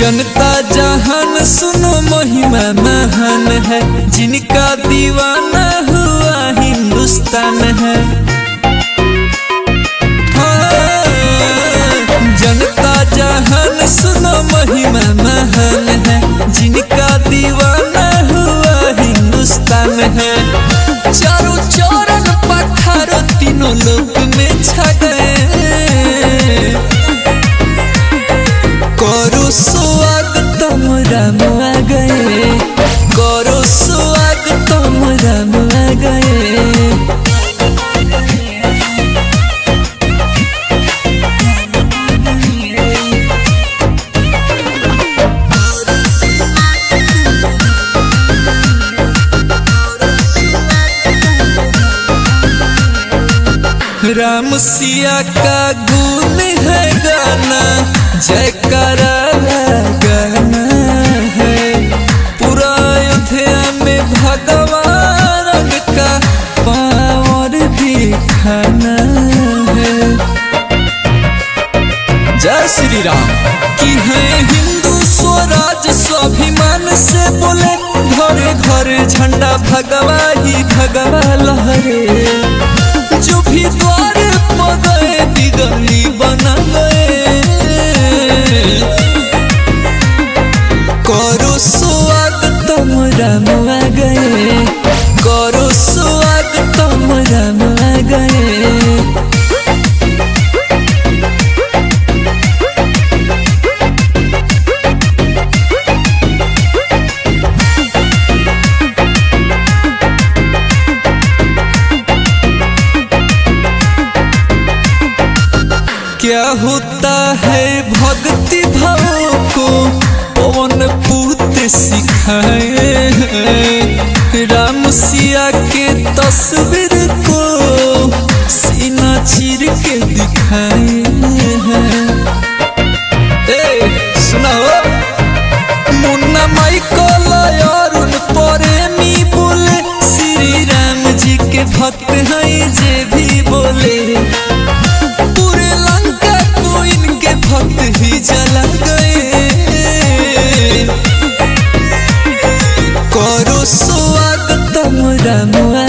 जनता जहान सुनो महिमा महान है, जिनका दीवाना हुआ हिंदुस्तान है। जनता जहान सुनो महिमा महान है, जिनका दीवाना हुआ हिंदुस्तान है। चारों चरण पठारो तीनों लोक में छा गए, करो स्वागतम राम आ गए, करो स्वागतम राम आ गए। राम सिया का गुण है गाना, जयकारा गाना है। पूरा अयोध्या में भगवान का पावर दिखाना है। जय श्री राम की है हिंदू स्वराज स्वाभिमान से बोले, घरे घरे झंडा भगवा ही भगवा लहरे। जो भी द्वार पगए बिगड़ी बना गए, करो स्वागतम राम आ गए, करो स्वागतम राम आ गए। क्या होता है भक्ति भाव को पवन पूत सिखाए, राम सिया के तस्वीर को सीना चीर के दिखाए हैं। सुनाओ मुन्ना माइकल अरुण प्रेमी बोले, श्री राम जी के भक्त हैं जे भी बोले। भक्त ही जला गए, करो स्वागतम राम।